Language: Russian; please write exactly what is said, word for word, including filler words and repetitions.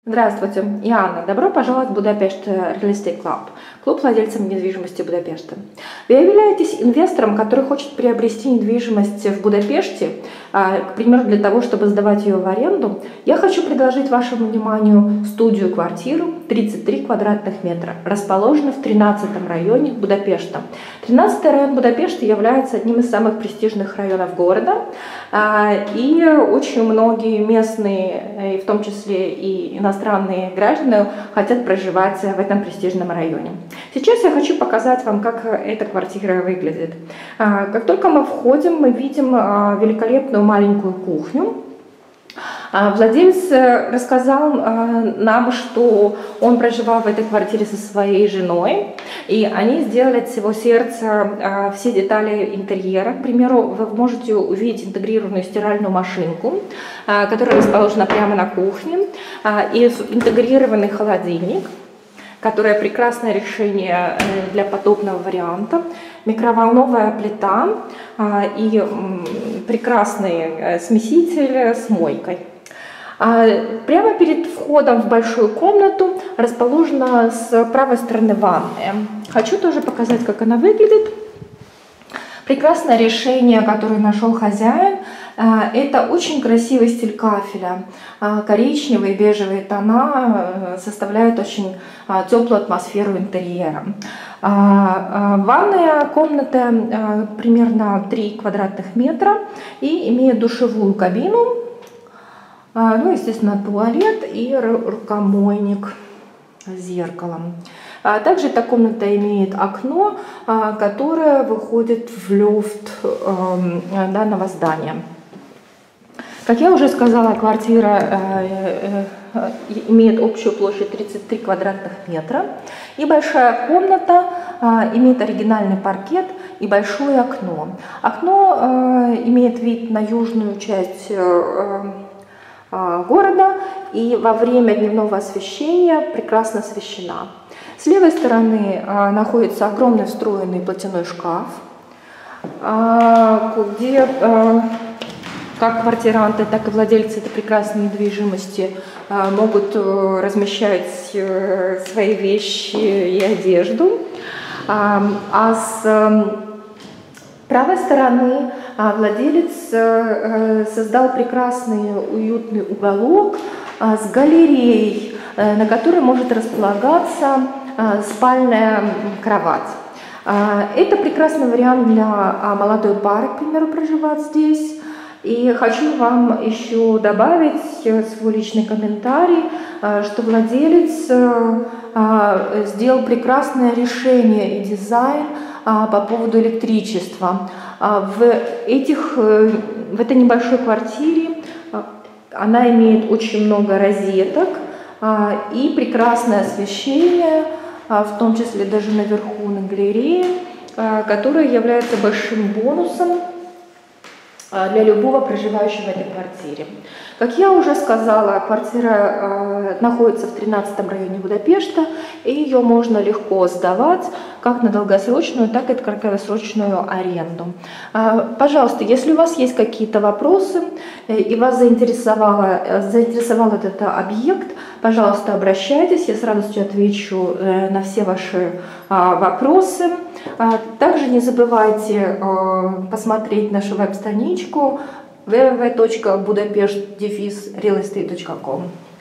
Здравствуйте, я Анна. Добро пожаловать в Будапешт Real Estate Club, клуб владельцев недвижимости Будапешта. Вы являетесь инвестором, который хочет приобрести недвижимость в Будапеште, к примеру, для того, чтобы сдавать ее в аренду. Я хочу предложить вашему вниманию студию-квартиру тридцать три квадратных метра, расположенную в тринадцатом районе Будапешта. тринадцатый район Будапешта является одним из самых престижных районов города, и очень многие местные, в том числе и иностранные граждане, хотят проживать в этом престижном районе. Сейчас я хочу показать вам, как эта квартира выглядит. Как только мы входим, мы видим великолепную маленькую кухню. Владелец рассказал нам, что он проживал в этой квартире со своей женой, и они сделали от всего сердца все детали интерьера. К примеру, вы можете увидеть интегрированную стиральную машинку, которая расположена прямо на кухне, и интегрированный холодильник, которое прекрасное решение для подобного варианта, микроволновая плита и прекрасный смеситель с мойкой. Прямо перед входом в большую комнату расположена с правой стороны ванная. Хочу тоже показать, как она выглядит. Прекрасное решение, которое нашел хозяин, это очень красивый стиль кафеля. Коричневые, бежевые тона составляют очень теплую атмосферу интерьера. Ванная комната примерно три квадратных метра и имеет душевую кабину, ну, естественно, туалет и рукомойник с зеркалом. Также эта комната имеет окно, которое выходит в люфт данного здания. Как я уже сказала, квартира имеет общую площадь тридцать три квадратных метра. И большая комната имеет оригинальный паркет и большое окно. Окно имеет вид на южную часть города и во время дневного освещения прекрасно освещена. С левой стороны находится огромный встроенный платяной шкаф, где как квартиранты, так и владельцы этой прекрасной недвижимости могут размещать свои вещи и одежду. А с правой стороны владелец создал прекрасный уютный уголок с галереей, на которой может располагаться спальная кровать. Это прекрасный вариант для молодой пары, к примеру, проживать здесь. И хочу вам еще добавить свой личный комментарий, что владелец сделал прекрасное решение и дизайн по поводу электричества. В, этих, в этой небольшой квартире она имеет очень много розеток и прекрасное освещение, в том числе даже наверху на галерее, которое является большим бонусом для любого проживающего в этой квартире. Как я уже сказала, квартира э, находится в тринадцатом районе Будапешта, и ее можно легко сдавать как на долгосрочную, так и краткосрочную аренду. Э, пожалуйста, если у вас есть какие-то вопросы э, и вас заинтересовало, э, заинтересовал этот объект, пожалуйста, обращайтесь, я с радостью отвечу э, на все ваши э, вопросы. Также не забывайте посмотреть нашу веб-страничку w w w точка budapest дефис real estate точка com.